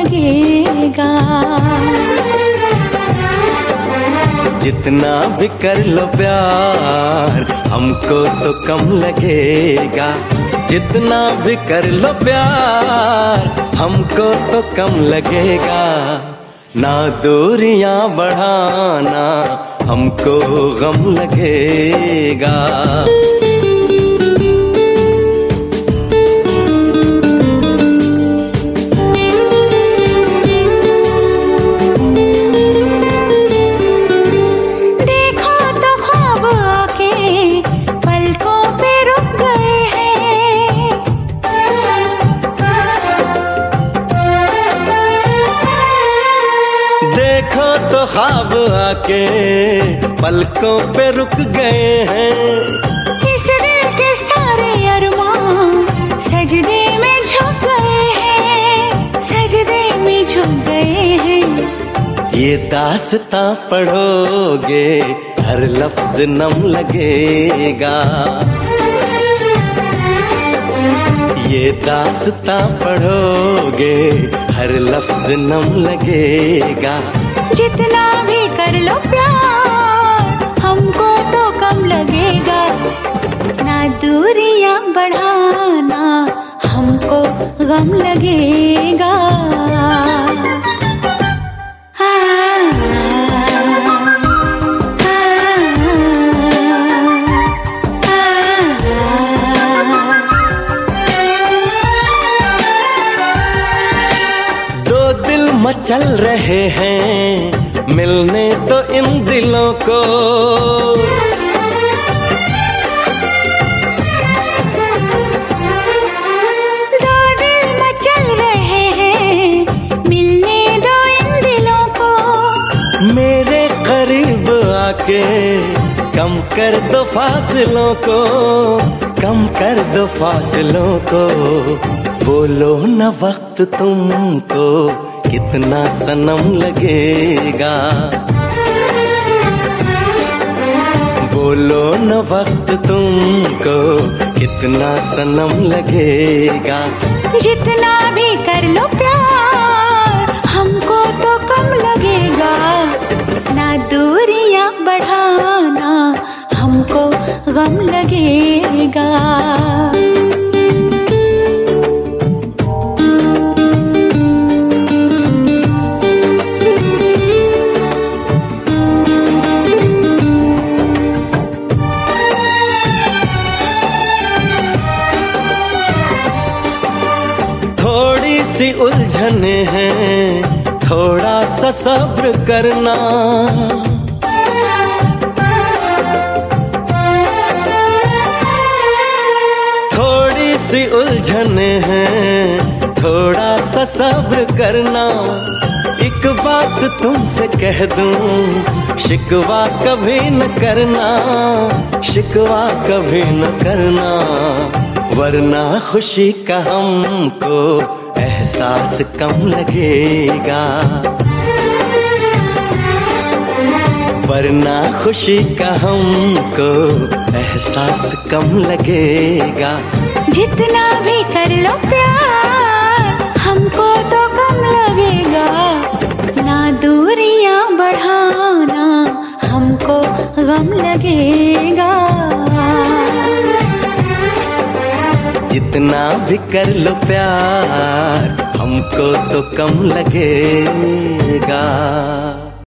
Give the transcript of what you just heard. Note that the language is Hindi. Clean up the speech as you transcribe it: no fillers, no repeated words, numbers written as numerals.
लगेगा। जितना भी कर लो प्यार हमको तो कम लगेगा। जितना भी कर लो प्यार हमको तो कम लगेगा। ना दूरियां बढ़ाना हमको गम लगेगा। देखो तो ख्वाब आके पलकों पे रुक गए हैं। इस दिल के सारे अरमान सजदे में झुक गए हैं, सजदे में झुक गए हैं। ये दास्तां पढ़ोगे हर लफ्ज नम लगेगा। ये दास्तां पढ़ोगे हर लफ्ज नम लगेगा। जितना भी कर लो प्यार हमको तो कम लगेगा। ना दूरियां बढ़ाना हमको गम लगेगा। मचल रहे हैं मिलने तो इन दिलों को। दो दिल मचल रहे हैं मिलने दो इन दिलों को। मेरे करीब आके कम कर दो फासलों को, कम कर दो फासलों को। बोलो न वक्त तुमको कितना सनम लगेगा। बोलो न वक्त तुमको कितना सनम लगेगा। जितना भी कर लो प्यार हमको तो कम लगेगा। ना दूरियां बढ़ाना हमको गम लगेगा। थोड़ी सी उलझने हैं थोड़ा सा सब्र करना। थोड़ी सी उलझने हैं थोड़ा सा सब्र करना। एक बात तुमसे कह दूं शिकवा कभी न करना, शिकवा कभी न करना। वरना खुशी का हमको एहसास कम लगेगा। वरना खुशी का हमको एहसास कम लगेगा। जितना भी कर लो प्यार हमको तो कम लगेगा। ना दूरियां बढ़ाना हमको गम लगेगा। जितना भी कर लो प्यार हमको तो कम लगेगा।